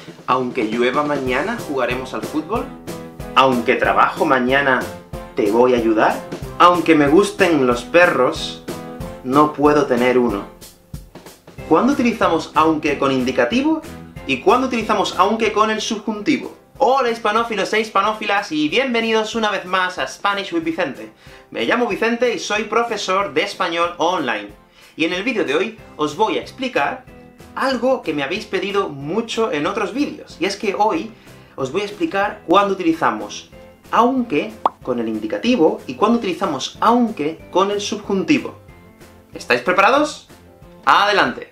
Aunque llueva mañana, ¿jugaremos al fútbol? Aunque trabajo mañana, ¿te voy a ayudar? Aunque me gusten los perros, no puedo tener uno. ¿Cuándo utilizamos aunque con indicativo? ¿Y cuándo utilizamos aunque con el subjuntivo? Hola hispanófilos e hispanófilas, y bienvenidos una vez más a Spanish with Vicente. Me llamo Vicente y soy profesor de español online. Y en el vídeo de hoy os voy a explicar algo que me habéis pedido mucho en otros vídeos, y es que hoy os voy a explicar cuándo utilizamos aunque con el indicativo y cuándo utilizamos aunque con el subjuntivo. ¿Estáis preparados? ¡Adelante!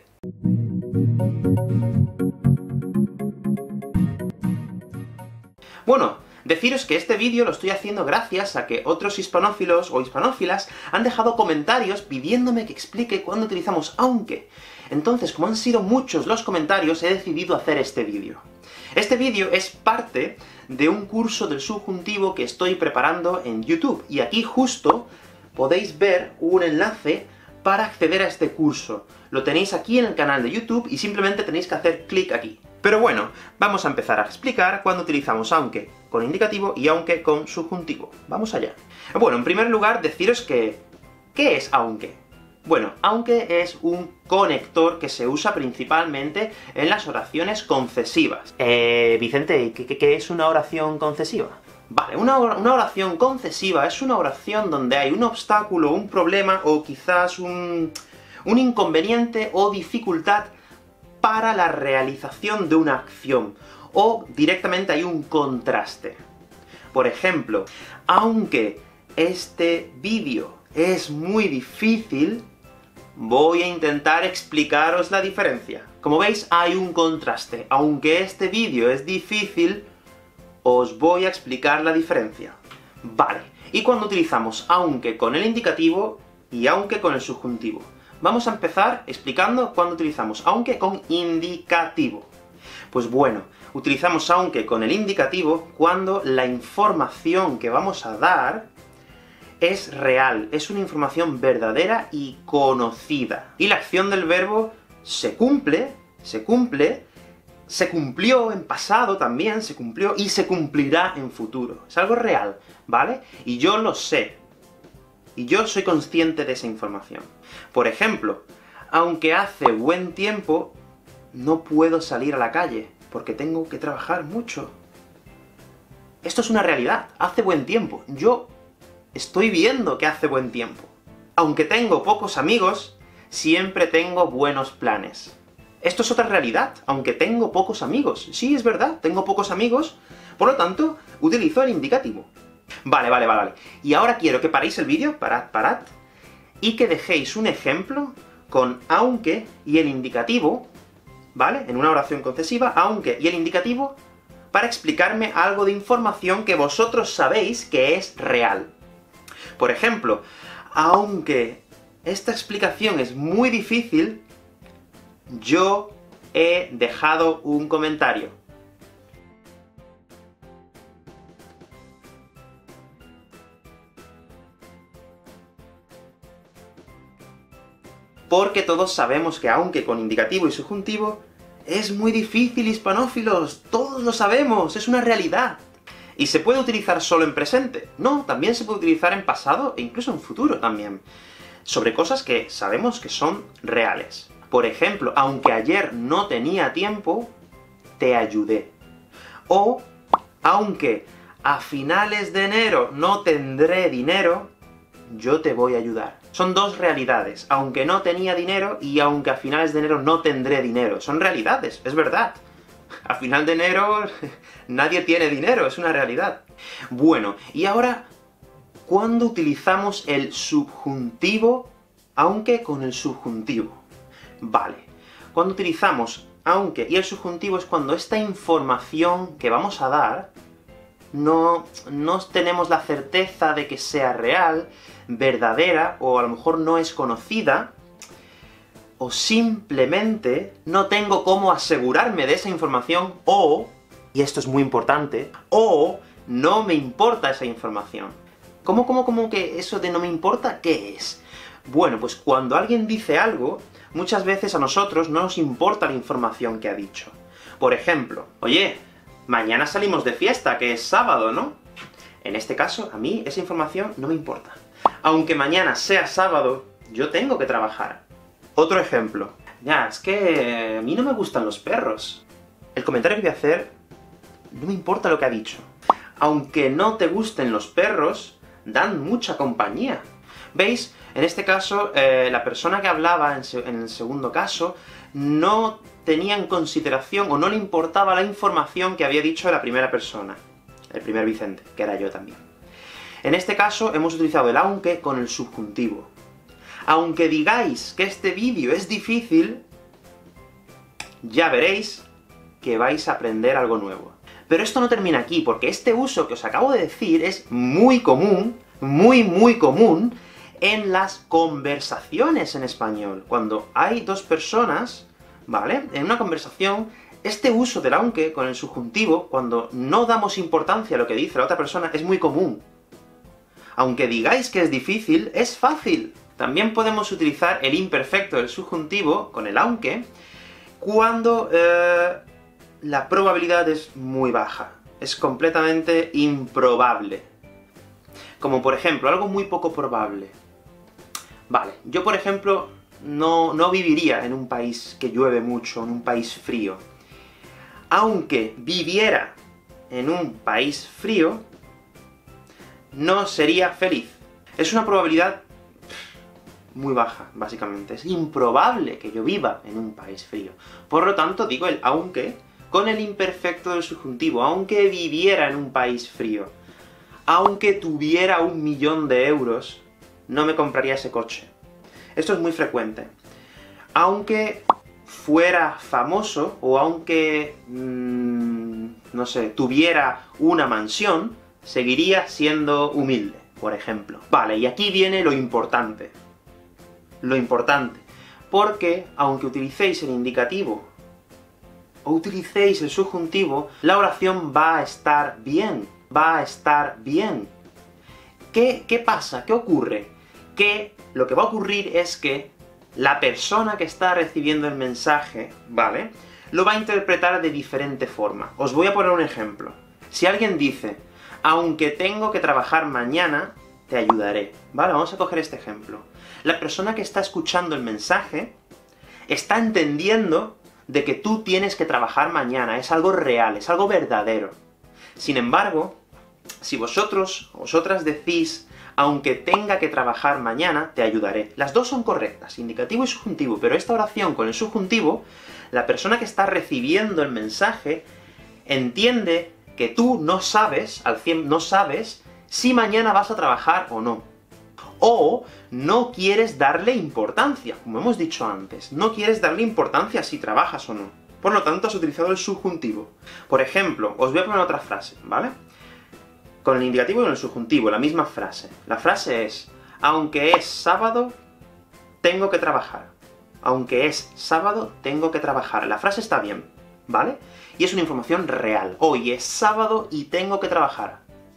Bueno, deciros que este vídeo lo estoy haciendo gracias a que otros hispanófilos o hispanófilas han dejado comentarios pidiéndome que explique cuándo utilizamos aunque. Entonces, como han sido muchos los comentarios, he decidido hacer este vídeo. Este vídeo es parte de un curso del subjuntivo que estoy preparando en YouTube, y aquí justo podéis ver un enlace para acceder a este curso. Lo tenéis aquí en el canal de YouTube, y simplemente tenéis que hacer clic aquí. Pero bueno, vamos a empezar a explicar cuándo utilizamos aunque con indicativo y aunque con subjuntivo. ¡Vamos allá! Bueno, en primer lugar, deciros que ¿qué es aunque? Bueno, aunque es un conector que se usa principalmente en las oraciones concesivas. Vicente, ¿qué es una oración concesiva? Vale, una oración concesiva es una oración donde hay un obstáculo, un problema, o quizás un inconveniente o dificultad para la realización de una acción, o directamente hay un contraste. Por ejemplo, aunque este vídeo es muy difícil, voy a intentar explicaros la diferencia. Como veis, hay un contraste. Aunque este vídeo es difícil, os voy a explicar la diferencia. Vale, y cuando utilizamos aunque con el indicativo y aunque con el subjuntivo. Vamos a empezar explicando cuándo utilizamos aunque con indicativo. Pues bueno, utilizamos aunque con el indicativo cuando la información que vamos a dar es real, es una información verdadera y conocida. Y la acción del verbo se cumple, se cumplió en pasado también, se cumplió, y se cumplirá en futuro. Es algo real, ¿vale? Y yo lo sé. Y yo soy consciente de esa información. Por ejemplo, aunque hace buen tiempo, no puedo salir a la calle, porque tengo que trabajar mucho. Esto es una realidad, hace buen tiempo. Yo estoy viendo que hace buen tiempo. Aunque tengo pocos amigos, siempre tengo buenos planes. Esto es otra realidad, aunque tengo pocos amigos. Sí, es verdad, tengo pocos amigos, por lo tanto, utilizo el indicativo. Vale. Y ahora quiero que paréis el vídeo, parad, y que dejéis un ejemplo con aunque y el indicativo, ¿vale? En una oración concesiva, aunque y el indicativo, para explicarme algo de información que vosotros sabéis que es real. Por ejemplo, aunque esta explicación es muy difícil, yo he dejado un comentario. Porque todos sabemos que aunque con indicativo y subjuntivo es muy difícil, hispanófilos, todos lo sabemos, es una realidad. ¿Y se puede utilizar solo en presente? No, también se puede utilizar en pasado, e incluso en futuro también, sobre cosas que sabemos que son reales. Por ejemplo, aunque ayer no tenía tiempo, te ayudé. O, aunque a finales de enero no tendré dinero, yo te voy a ayudar. Son dos realidades, aunque no tenía dinero y aunque a finales de enero no tendré dinero. Son realidades, es verdad. A final de enero nadie tiene dinero, es una realidad. Bueno, y ahora, ¿cuándo utilizamos el subjuntivo aunque con el subjuntivo? Vale, cuando utilizamos aunque y el subjuntivo es cuando esta información que vamos a dar no tenemos la certeza de que sea real, verdadera, o a lo mejor no es conocida, o simplemente no tengo cómo asegurarme de esa información, o, y esto es muy importante, o no me importa esa información. ¿Cómo que eso de no me importa? ¿Qué es? Bueno, pues cuando alguien dice algo, muchas veces a nosotros no nos importa la información que ha dicho. Por ejemplo, oye, mañana salimos de fiesta, que es sábado, ¿no? En este caso, a mí esa información no me importa. Aunque mañana sea sábado, yo tengo que trabajar. Otro ejemplo. Ya, es que a mí no me gustan los perros. El comentario que voy a hacer, no me importa lo que ha dicho. Aunque no te gusten los perros, dan mucha compañía. ¿Veis? En este caso, la persona que hablaba en el segundo caso, no tenía en consideración, o no le importaba la información que había dicho la primera persona. El primer Vicente, que era yo también. En este caso, hemos utilizado el aunque con el subjuntivo. Aunque digáis que este vídeo es difícil, ya veréis que vais a aprender algo nuevo. Pero esto no termina aquí, porque este uso que os acabo de decir es muy común, muy común, en las conversaciones en español. Cuando hay dos personas, ¿vale?, en una conversación, este uso del aunque con el subjuntivo, cuando no damos importancia a lo que dice la otra persona, es muy común. Aunque digáis que es difícil, es fácil. También podemos utilizar el imperfecto del subjuntivo, con el aunque, cuando la probabilidad es muy baja. Es completamente improbable. Como por ejemplo, algo muy poco probable. Vale, yo por ejemplo, no viviría en un país que llueve mucho, en un país frío. Aunque viviera en un país frío, no sería feliz. Es una probabilidad muy baja, básicamente. Es improbable que yo viva en un país frío. Por lo tanto, digo el aunque con el imperfecto del subjuntivo. Aunque viviera en un país frío, aunque tuviera 1 millón de euros, no me compraría ese coche. Esto es muy frecuente. Aunque fuera famoso, o aunque, no sé, tuviera una mansión, seguiría siendo humilde, por ejemplo. Vale, y aquí viene lo importante. Lo importante. Porque, aunque utilicéis el indicativo, o utilicéis el subjuntivo, la oración va a estar bien. Va a estar bien. ¿Qué pasa? ¿Qué ocurre? Que lo que va a ocurrir es que la persona que está recibiendo el mensaje, ¿vale?, lo va a interpretar de diferente forma. Os voy a poner un ejemplo. Si alguien dice, aunque tengo que trabajar mañana, te ayudaré. ¿Vale? Vamos a coger este ejemplo. La persona que está escuchando el mensaje está entendiendo de que tú tienes que trabajar mañana, es algo real, es algo verdadero. Sin embargo, si vosotros, o vosotras decís, aunque tenga que trabajar mañana, te ayudaré. Las dos son correctas, indicativo y subjuntivo, pero esta oración con el subjuntivo, la persona que está recibiendo el mensaje entiende que tú no sabes, no sabes si mañana vas a trabajar o no. O no quieres darle importancia, como hemos dicho antes. No quieres darle importancia si trabajas o no. Por lo tanto, has utilizado el subjuntivo. Por ejemplo, os voy a poner otra frase, ¿vale? Con el indicativo y con el subjuntivo, la misma frase. La frase es, aunque es sábado, tengo que trabajar. Aunque es sábado, tengo que trabajar. La frase está bien, ¿vale? Y es una información real. Hoy es sábado y tengo que trabajar.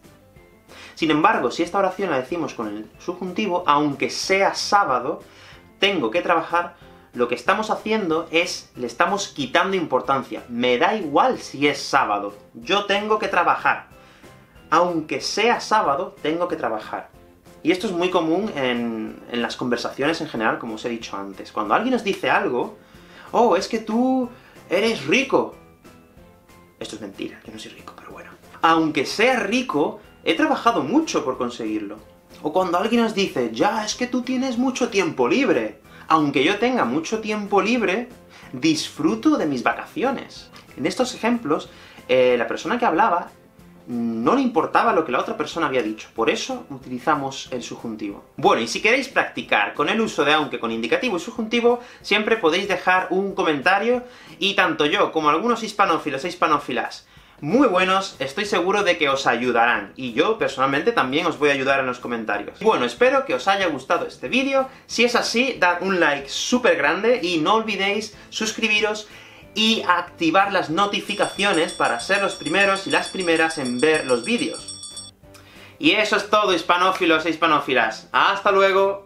Sin embargo, si esta oración la decimos con el subjuntivo, aunque sea sábado, tengo que trabajar, lo que estamos haciendo es, le estamos quitando importancia. Me da igual si es sábado, yo tengo que trabajar. Aunque sea sábado, tengo que trabajar. Y esto es muy común en las conversaciones en general, como os he dicho antes. Cuando alguien nos dice algo, oh, es que tú eres rico. Esto es mentira, yo no soy rico, pero bueno. Aunque sea rico, he trabajado mucho por conseguirlo. O cuando alguien nos dice, ya, es que tú tienes mucho tiempo libre. Aunque yo tenga mucho tiempo libre, disfruto de mis vacaciones. En estos ejemplos, la persona que hablaba no le importaba lo que la otra persona había dicho, por eso utilizamos el subjuntivo. Bueno, y si queréis practicar con el uso de aunque con indicativo y subjuntivo, siempre podéis dejar un comentario, y tanto yo como algunos hispanófilos e hispanófilas muy buenos, estoy seguro de que os ayudarán, y yo personalmente también os voy a ayudar en los comentarios. Bueno, espero que os haya gustado este vídeo. Si es así, dad un like súper grande, y no olvidéis suscribiros y activar las notificaciones para ser los primeros y las primeras en ver los vídeos. Y eso es todo, hispanófilos e hispanófilas. ¡Hasta luego!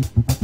Bye.